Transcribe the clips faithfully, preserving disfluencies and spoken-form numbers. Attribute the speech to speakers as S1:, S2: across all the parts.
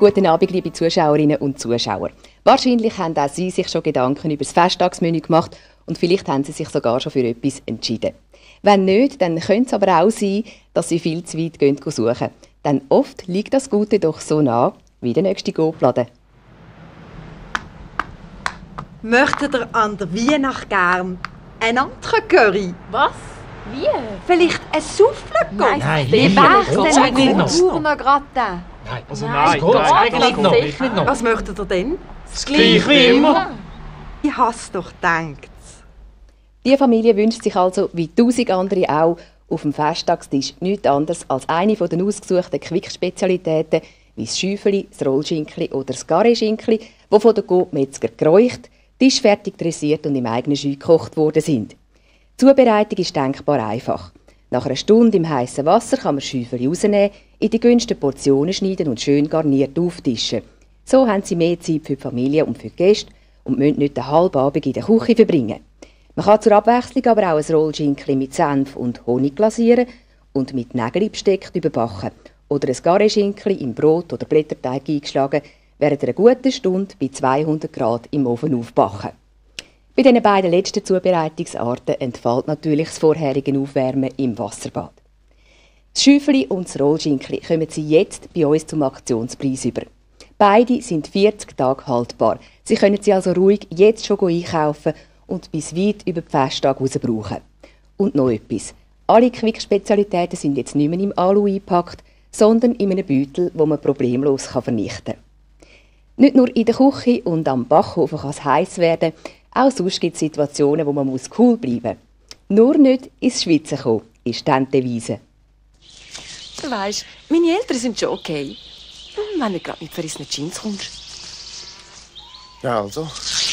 S1: Guten Abend, liebe Zuschauerinnen und Zuschauer. Wahrscheinlich haben auch Sie sich schon Gedanken über das Festtagsmenü gemacht und vielleicht haben Sie sich sogar schon für etwas entschieden. Wenn nicht, dann könnte es aber auch sein, dass Sie viel zu weit gehen suchen. Denn oft liegt das Gute doch so nah wie der nächste Coop-Laden.
S2: Möchtet ihr an der Weihnacht gern einen anderen Curry?
S3: Was? Wie?
S2: Vielleicht ein Souffle?
S3: Nein,
S4: Nein,
S2: Wie
S4: nie.
S2: wär's
S4: Gott
S2: denn
S4: sei
S2: mit
S4: Dank noch.
S2: Sauergratin?
S4: Nein, also
S3: Nein,
S4: nein,
S3: Gott
S4: Gott
S3: sei
S4: sei
S3: Dank
S4: Dank noch.
S3: sicher
S4: Nicht noch.
S2: Was möchtet ihr denn?
S4: Das Gleiche wie immer.
S2: Ich has doch gedacht.
S1: Die Familie wünscht sich also, wie tausend andere auch, auf dem Festtagstisch nichts anderes als eine von den ausgesuchten Quick-Spezialitäten wie das Schäufeli, das Rollschinkli oder das Garé-Schinkli, die von den Coop-Metzger geräucht, tischfertig dressiert und im eigenen Scheu gekocht worden sind. Die Zubereitung ist denkbar einfach. Nach einer Stunde im heißen Wasser kann man das Schäufeli rausnehmen, in die günstigsten Portionen schneiden und schön garniert auftischen. So haben sie mehr Zeit für die Familie und für die Gäste und müssen nicht den halben Abend in der Küche verbringen. Man kann zur Abwechslung aber auch ein Rollschinkli mit Senf und Honig glasieren und mit Nägeln besteckt überbacken oder ein Garé-Schinkli im Brot oder Blätterteig eingeschlagen, während einer guten Stunde bei zweihundert Grad im Ofen aufbacken. Bei diesen beiden letzten Zubereitungsarten entfällt natürlich das vorherige Aufwärmen im Wasserbad. Das Schäufeli und das Rollschinkli kommen Sie jetzt bei uns zum Aktionspreis über. Beide sind vierzig Tage haltbar. Sie können sie also ruhig jetzt schon einkaufen und bis weit über die Festtage raus brauchen. Und noch etwas. Alle Quick-Spezialitäten sind jetzt nicht mehr im Alu eingepackt, sondern in einem Beutel, wo man problemlos vernichten kann. Nicht nur in der Küche und am Backofen kann es heiß werden, auch sonst gibt es Situationen, wo man muss cool bleiben muss. Nur nicht ins Schwitzen kommen, ist dann die Devise.
S3: Du weisst, meine Eltern sind schon okay. Wenn du gerade mit verrissenen Jeans kommst.
S4: Ja, also.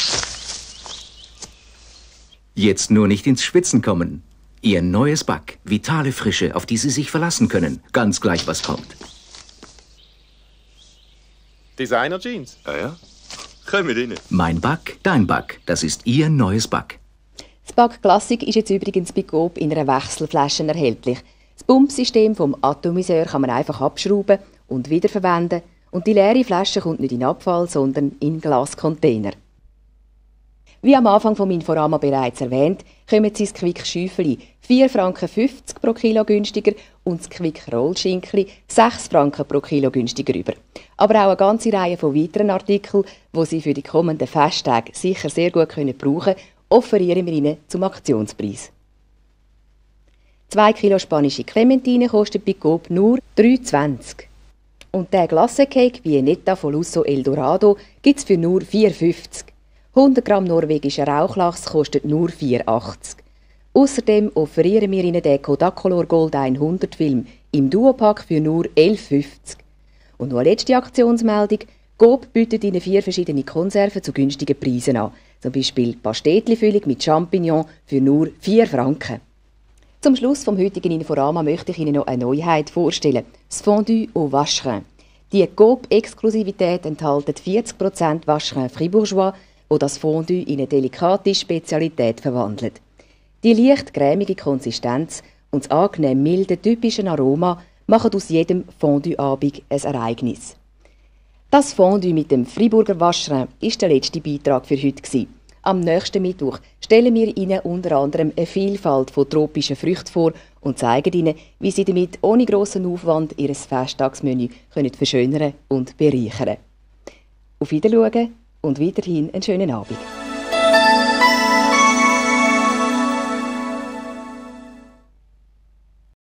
S5: Jetzt nur nicht ins Schwitzen kommen. Ihr neues Back. Vitale Frische, auf die Sie sich verlassen können. Ganz gleich, was kommt.
S6: Designer-Jeans?
S5: Ja, ja.
S6: Kommen rein.
S5: Mein Back, dein Back. Das ist Ihr neues Back.
S1: Das Back Classic ist jetzt übrigens bei Coop in einer Wechselflasche erhältlich. Das Pumpsystem vom Atomiseur kann man einfach abschrauben und wiederverwenden. Und die leere Flasche kommt nicht in Abfall, sondern in Glascontainer. Wie am Anfang vom Inforama bereits erwähnt, kommen Sie das Quick Schäufeli vier Franken fünfzig pro Kilo günstiger und das Quick Rollschinkli sechs Franken pro Kilo günstiger über. Aber auch eine ganze Reihe von weiteren Artikeln, die Sie für die kommenden Festtage sicher sehr gut können brauchen können, offerieren wir Ihnen zum Aktionspreis. zwei Kilo spanische Clementine kostet bei Coop nur drei zwanzig. Und der Glacé-Cake Viennetta von Lusso Eldorado gibt es für nur vier fünfzig. hundert Gramm norwegischer Rauchlachs kostet nur vier achtzig. Außerdem offerieren wir Ihnen den Kodacolor Gold hundert Film im Duopack für nur elf fünfzig. Und noch eine letzte Aktionsmeldung. Coop bietet Ihnen vier verschiedene Konserven zu günstigen Preisen an. Zum Beispiel Pastetli-Füllung mit Champignon für nur vier Franken. Zum Schluss vom heutigen Inforama möchte ich Ihnen noch eine Neuheit vorstellen. Das Fondue au Vacherin. Die Coop-Exklusivität enthält vierzig Prozent Vacherin Fribourgeois, wo das Fondue in eine delikate Spezialität verwandelt. Die leicht cremige Konsistenz und das angenehm milde, typische Aroma machen aus jedem Fondue-Abend ein Ereignis. Das Fondue mit dem Friburger Vacherin war der letzte Beitrag für heute. Am nächsten Mittwoch stellen wir Ihnen unter anderem eine Vielfalt von tropischen Früchten vor und zeigen Ihnen, wie Sie damit ohne grossen Aufwand Ihr Festtagsmenü können verschönern und bereichern. Auf Wiedersehen und weiterhin einen schönen Abend.